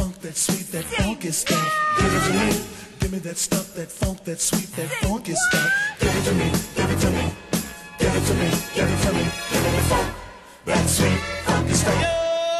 funk, that sweet, that funky stuff. Give it to me. Give me that stuff, that funk, that sweet, that funky stuff. Give it to me. Give it to me. Give it to me. Give it to me. Give me the funk, that sweet, funky stuff.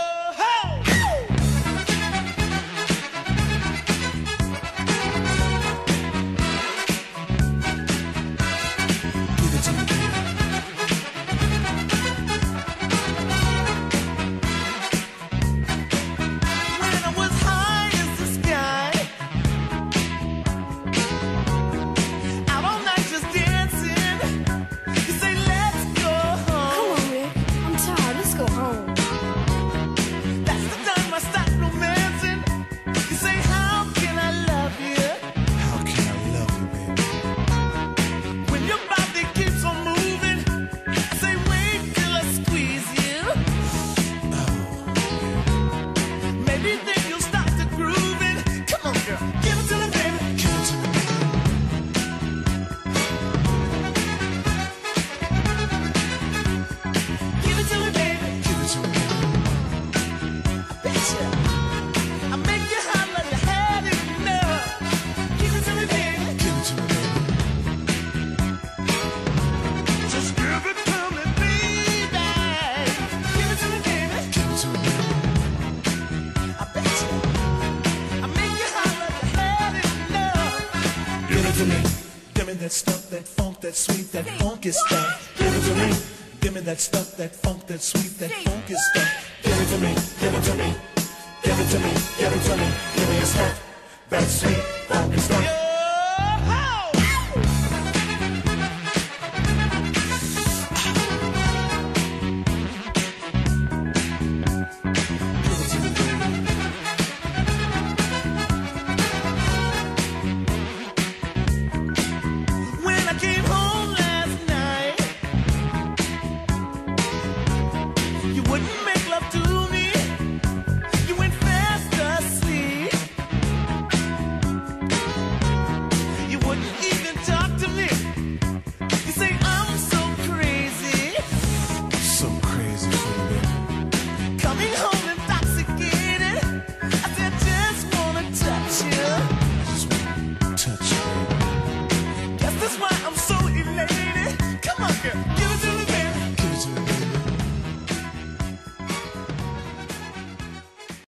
Give me that stuff, that funk, that sweet, that funky stuff. Give it to me. Give me that stuff, that funk, that sweet, that funky stuff. Give it to me. Give it to me. Give it to me. Give it to me. Give me your stuff, that sweet, funky stuff.